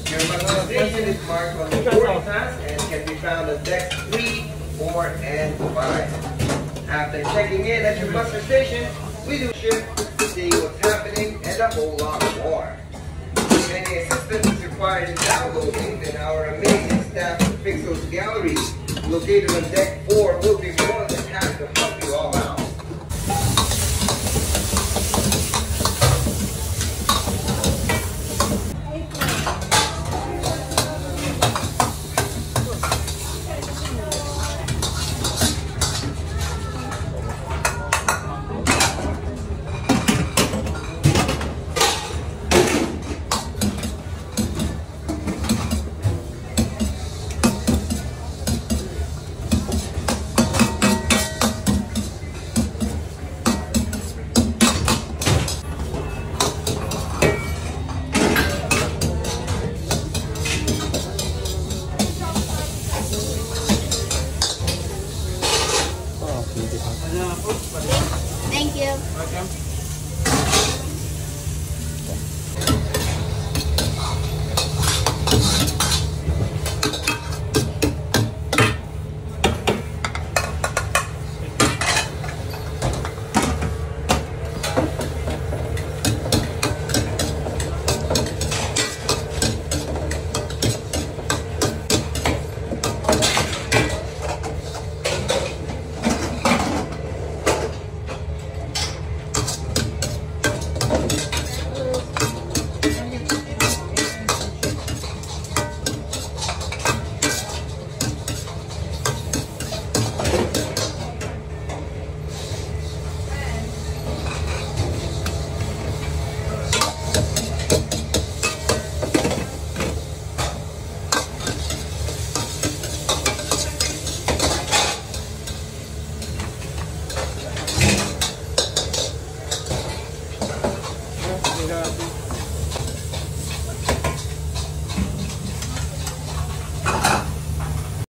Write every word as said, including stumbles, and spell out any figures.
Your Mongolian station is marked on the boarding pass and can be found on decks three, four, and five. After checking in at your muster station, we do shift to see what's happening and a whole lot more. If any assistance is required in downloading, then our amazing staff of Pixels Gallery, located on deck four, will